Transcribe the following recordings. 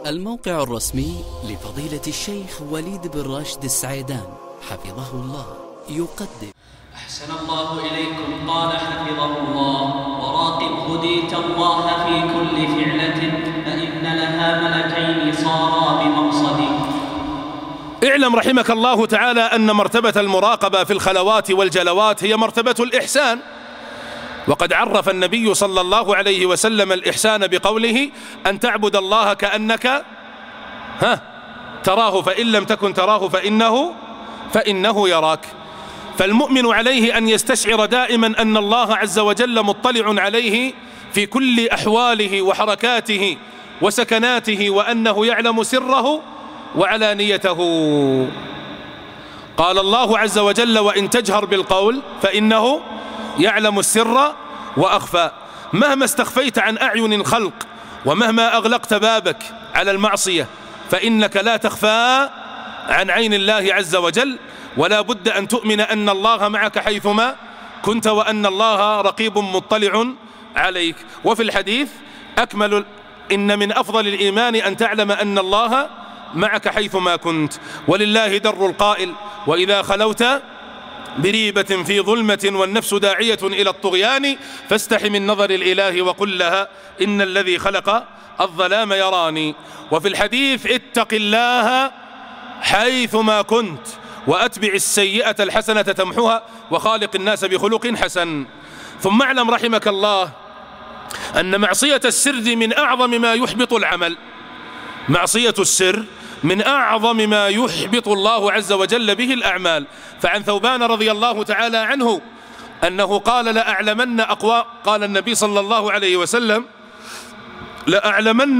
الموقع الرسمي لفضيلة الشيخ وليد بن راشد السعيدان حفظه الله يقدم. أحسن الله إليكم. قال حفظه الله: وراقب هديت الله في كل فعلة فإن لها ملكين صارا بمقصدي. اعلم رحمك الله تعالى أن مرتبة المراقبة في الخلوات والجلوات هي مرتبة الإحسان، وقد عرف النبي صلى الله عليه وسلم الإحسان بقوله: أن تعبد الله كأنك تراه فإن لم تكن تراه فإنه يراك. فالمؤمن عليه أن يستشعر دائما أن الله عز وجل مطلع عليه في كل أحواله وحركاته وسكناته، وأنه يعلم سره وعلانيته. قال الله عز وجل: وإن تجهر بالقول فإنه يعلم السر وأخفى. مهما استخفيت عن أعين الخلق ومهما أغلقت بابك على المعصية فإنك لا تخفى عن عين الله عز وجل، ولا بد أن تؤمن أن الله معك حيثما كنت، وأن الله رقيب مطلع عليك. وفي الحديث إن من أفضل الإيمان أن تعلم أن الله معك حيثما كنت. ولله در القائل: وإذا خلوت بريبة في ظلمة والنفس داعية إلى الطغيان فاستح من نظر الإله وقل لها إن الذي خلق الظلام يراني. وفي الحديث: اتق الله حيثما كنت وأتبع السيئة الحسنة تمحها وخالق الناس بخلق حسن. ثم اعلم رحمك الله أن معصية السر من أعظم ما يحبط العمل. معصية السر من أعظم ما يحبط الله عز وجل به الأعمال. فعن ثوبان رضي الله تعالى عنه أنه قال: قال النبي صلى الله عليه وسلم: لأعلمن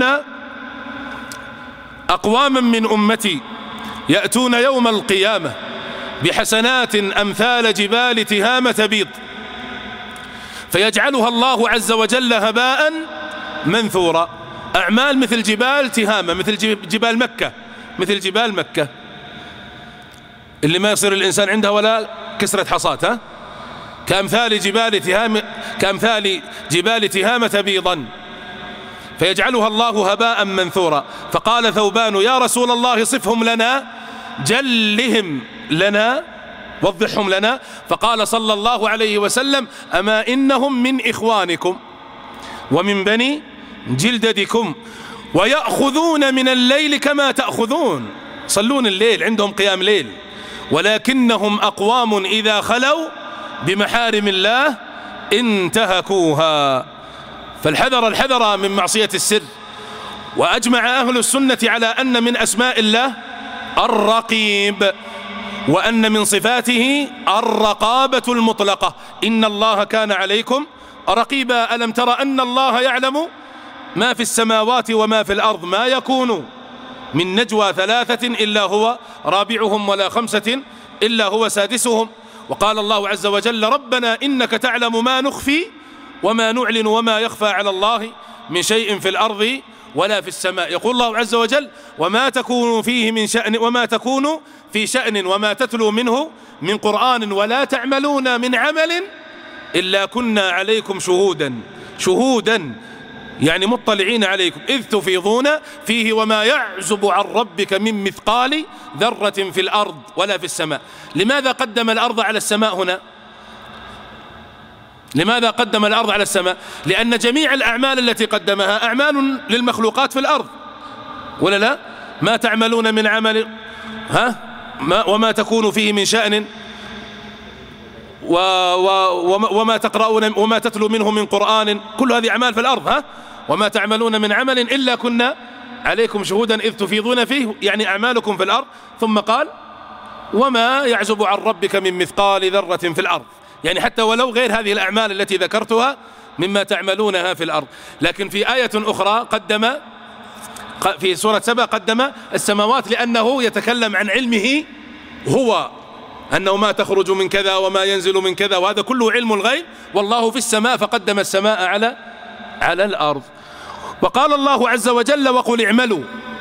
أقواما من أمتي يأتون يوم القيامة بحسنات أمثال جبال تهامة بيض فيجعلها الله عز وجل هباء منثورا. أعمال مثل جبال تهامة، مثل جبال مكة اللي ما يصير الإنسان عندها ولا كسرة حصاة، كأمثال جبال تهامة بيضا فيجعلها الله هباء منثورا. فقال ثوبان: يا رسول الله صفهم لنا، جلهم لنا، وضحهم لنا. فقال صلى الله عليه وسلم: أما إنهم من إخوانكم ومن بني جلدتكم ويأخذون من الليل كما تأخذون، صلون الليل، عندهم قيام ليل، ولكنهم أقوام إذا خلوا بمحارم الله انتهكوها. فالحذر من معصية السر. وأجمع أهل السنة على أن من أسماء الله الرقيب، وأن من صفاته الرقابة المطلقة. إن الله كان عليكم رقيبا. ألم تر أن الله يعلم ما في السماوات وما في الأرض، ما يكون من نجوى ثلاثة إلا هو رابعهم ولا خمسة إلا هو سادسهم. وقال الله عز وجل: ربنا إنك تعلم ما نخفي وما نعلن وما يخفى على الله من شيء في الأرض ولا في السماء. يقول الله عز وجل: وما تكون في شأن وما تتلو منه من قرآن ولا تعملون من عمل إلا كنا عليكم شهودا يعني مطلعين عليكم إذ تفيضون فيه وما يعزب عن ربك من مثقال ذرة في الأرض ولا في السماء. لماذا قدم الأرض على السماء هنا؟ لماذا قدم الأرض على السماء؟ لأن جميع الأعمال التي قدمها أعمال للمخلوقات في الأرض، ولا لا؟ ما تعملون من عمل وما تكون فيه من شأن وما تقرؤون وما تتلو منه من قرآن، كل هذه أعمال في الأرض. وما تعملون من عمل إلا كنا عليكم شهودا إذ تفيضون فيه، يعني أعمالكم في الأرض. ثم قال: وما يعزب عن ربك من مثقال ذرة في الأرض، يعني حتى ولو غير هذه الأعمال التي ذكرتها مما تعملونها في الأرض. لكن في آية أخرى في سورة سبأ قدم السماوات، لأنه يتكلم عن علمه هو، أنه ما تخرج من كذا وما ينزل من كذا، وهذا كله علم الغيب، والله في السماء، فقدم السماء على الأرض. وقال الله عز وجل: وقل اعملوا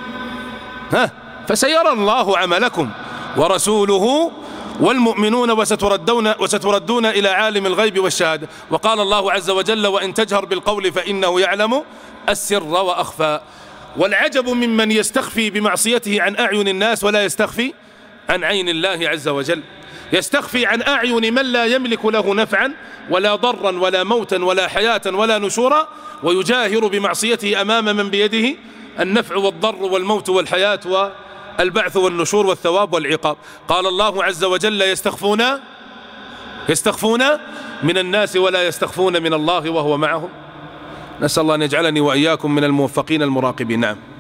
فسيرى الله عملكم ورسوله والمؤمنون وستردون إلى عالم الغيب والشهادة. وقال الله عز وجل: وإن تجهر بالقول فإنه يعلم السر وأخفى. والعجب ممن يستخفي بمعصيته عن أعين الناس ولا يستخفي عن عين الله عز وجل. يستخفي عن أعين من لا يملك له نفعا ولا ضرا ولا موتا ولا حياة ولا نشورا، ويجاهر بمعصيته أمام من بيده النفع والضر والموت والحياة والبعث والنشور والثواب والعقاب. قال الله عز وجل: يستخفون من الناس ولا يستخفون من الله وهو معهم. نسأل الله أن يجعلني وإياكم من الموفقين المراقبين. نعم.